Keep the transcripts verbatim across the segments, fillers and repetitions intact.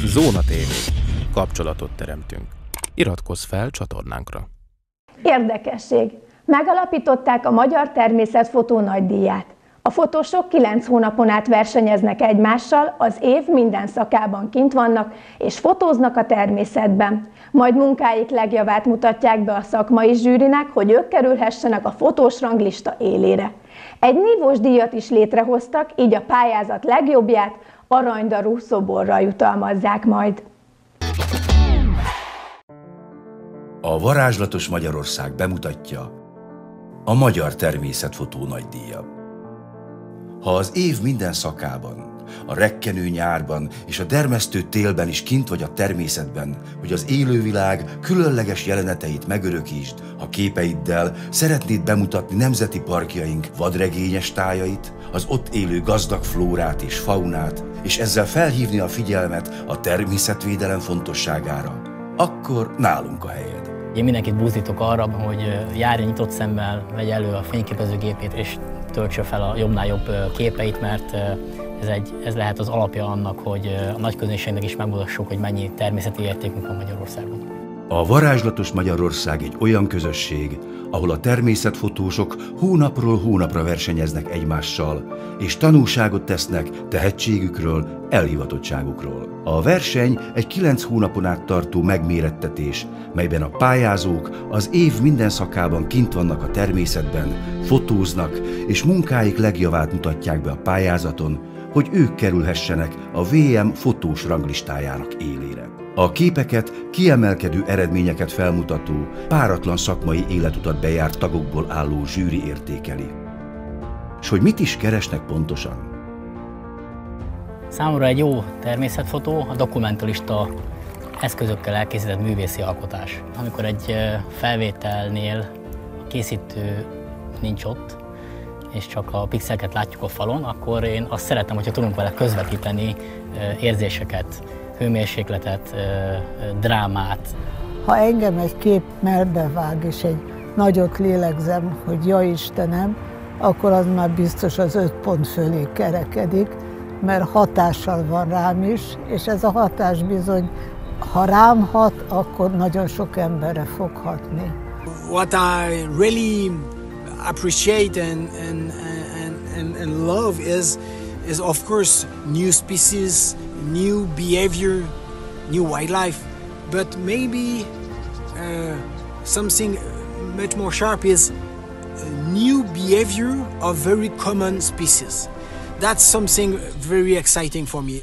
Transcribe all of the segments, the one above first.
Zóna té vé. Kapcsolatot teremtünk. Iratkozz fel csatornánkra. Érdekesség. Megalapították a Magyar Természetfotó Nagydíját. A fotósok kilenc hónapon át versenyeznek egymással, az év minden szakában kint vannak, és fotóznak a természetben. Majd munkáik legjavát mutatják be a szakmai zsűrinek, hogy ők kerülhessenek a fotós ranglista élére. Egy nívós díjat is létrehoztak, így a pályázat legjobbját aranydarú szoborral jutalmazzák majd. A Varázslatos Magyarország bemutatja a Magyar Természetfotó Nagydíja. Ha az év minden szakában, a rekkenő nyárban és a dermesztő télben is kint vagy a természetben, hogy az élővilág különleges jeleneteit megörökítsd, ha képeiddel szeretnéd bemutatni nemzeti parkjaink vadregényes tájait, az ott élő gazdag flórát és faunát, és ezzel felhívni a figyelmet a természetvédelem fontosságára, akkor nálunk a helyed. Én mindenkit buzdítok arra, hogy járja nyitott szemmel, vegye elő a fényképezőgépét és töltse fel a jobbnál jobb képeit, mert ez, egy, ez lehet az alapja annak, hogy a nagy közönségnek is megmutassuk, hogy mennyi természeti értékünk van Magyarországon. A Varázslatos Magyarország egy olyan közösség, ahol a természetfotósok hónapról hónapra versenyeznek egymással, és tanúságot tesznek tehetségükről, elhivatottságukról. A verseny egy kilenc hónapon át tartó megmérettetés, melyben a pályázók az év minden szakában kint vannak a természetben, fotóznak, és munkáik legjavát mutatják be a pályázaton, hogy ők kerülhessenek a vé em fotós ranglistájának élére. A képeket, kiemelkedő eredményeket felmutató, páratlan szakmai életutat bejárt tagokból álló zsűri értékeli. És hogy mit is keresnek pontosan? Számomra egy jó természetfotó a dokumentalista eszközökkel elkészített művészi alkotás. Amikor egy felvételnél a készítő nincs ott, és csak a pixeleket látjuk a falon, akkor én azt szeretem, hogyha tudunk vele közvetíteni érzéseket, hőmérsékletet, drámát. Ha engem egy kép melbevág, és egy nagyot lélegzem, hogy ja Istenem, akkor az már biztos az öt pont fölé kerekedik, mert hatással van rám is, és ez a hatás bizony, ha rám hat, akkor nagyon sok emberre fog hatni. What I really appreciate and, and, and, and love is, is of course new species, new behavior, new wildlife, but maybe uh, something much more sharp is new behavior of very common species. That's something very exciting for me.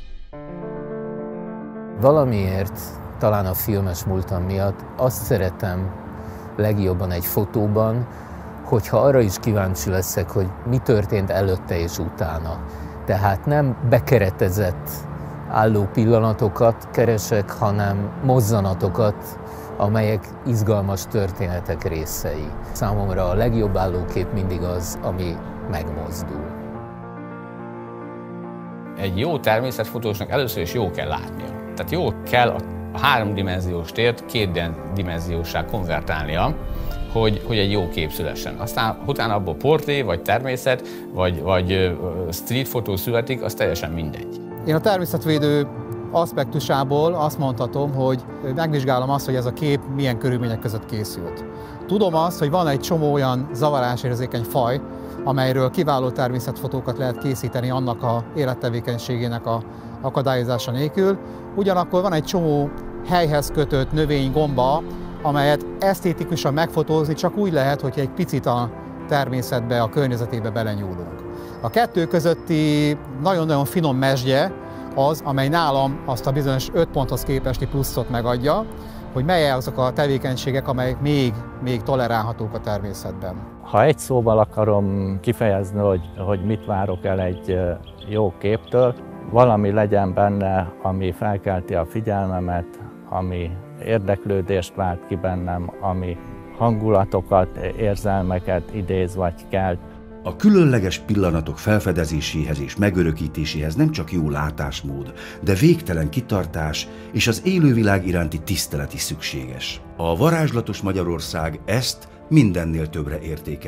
Valamiért, talán a filmes múltam miatt azt szeretem legjobban egy fotóban, hogyha arra is kíváncsi leszek, hogy mi történt előtte és utána. Tehát nem bekeretezett álló pillanatokat keresek, hanem mozzanatokat, amelyek izgalmas történetek részei. Számomra a legjobb állókép mindig az, ami megmozdul. Egy jó természetfotósnak először is jó kell látnia. Tehát jó kell a háromdimenziós tért kétdimenziósá konvertálnia, hogy, hogy egy jó kép szülessen. Aztán utána abból portré, vagy természet, vagy, vagy street fotó születik, az teljesen mindegy. Én a természetvédő aspektusából azt mondhatom, hogy megvizsgálom azt, hogy ez a kép milyen körülmények között készült. Tudom azt, hogy van egy csomó olyan zavarásérzékeny faj, amelyről kiváló természetfotókat lehet készíteni annak a élettevékenységének a akadályozása nélkül. Ugyanakkor van egy csomó helyhez kötött növény, gomba, amelyet esztétikusan megfotózni csak úgy lehet, hogy egy picit a természetbe, a környezetébe belenyúlunk. A kettő közötti nagyon-nagyon finom mezsgye az, amely nálam azt a bizonyos öt ponthoz képesti pluszot megadja, hogy melyek azok a tevékenységek, amelyek még, még tolerálhatók a természetben. Ha egy szóval akarom kifejezni, hogy, hogy mit várok el egy jó képtől, valami legyen benne, ami felkelti a figyelmemet, ami érdeklődést vált ki bennem, ami hangulatokat, érzelmeket idéz vagy kelt. A különleges pillanatok felfedezéséhez és megörökítéséhez nem csak jó látásmód, de végtelen kitartás és az élővilág iránti tisztelet is szükséges. A Varázslatos Magyarország ezt mindennél többre értékeli.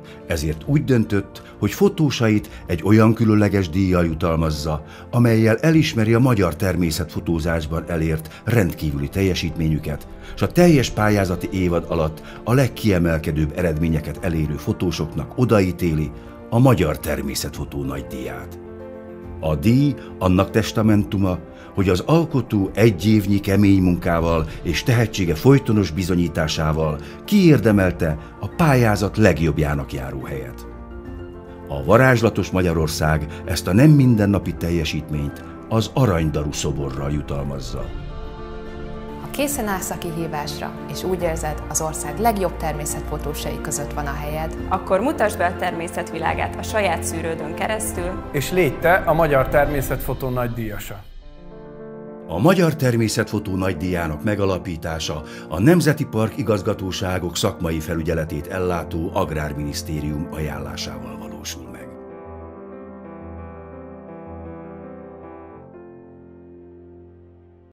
Ezért úgy döntött, hogy fotósait egy olyan különleges díjjal jutalmazza, amellyel elismeri a magyar természetfotózásban elért rendkívüli teljesítményüket, és a teljes pályázati évad alatt a legkiemelkedőbb eredményeket elérő fotósoknak odaítéli a Magyar Természetfotó Nagydíját. A díj annak testamentuma, hogy az alkotó egy évnyi kemény munkával és tehetsége folytonos bizonyításával kiérdemelte a pályázat legjobbjának járó helyet. A varázslatos Magyarország ezt a nem mindennapi teljesítményt az aranydaru szoborral jutalmazza. Ha készen állsz a kihívásra, és úgy érzed, az ország legjobb természetfotósai között van a helyed, akkor mutasd be a természetvilágát a saját szűrődön keresztül, és légy te a Magyar Természetfotó Nagydíjasa. A Magyar Természetfotó Nagydíjának megalapítása a Nemzeti Park Igazgatóságok szakmai felügyeletét ellátó Agrárminisztérium ajánlásával valósul meg.